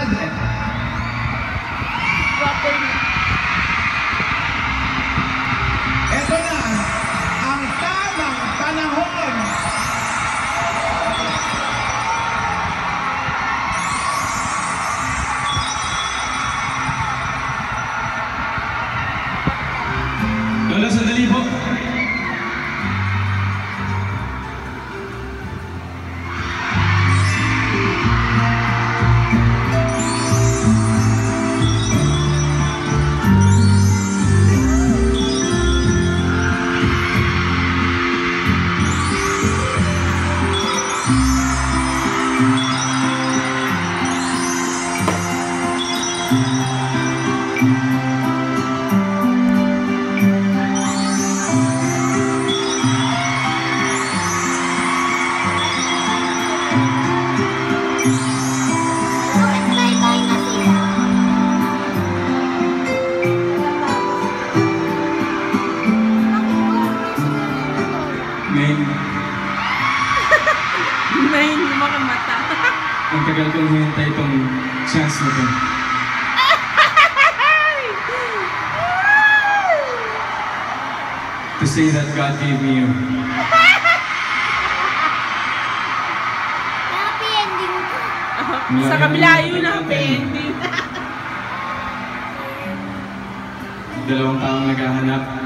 Ito na, ang tamang panahon. Lola, sandali po. May mga mata. Ang tagal kong hinintay itong chance na ito. To say that God gave me you. Happy ending ko. Sa kabila yun, happy ending. 2 taong naghahanap.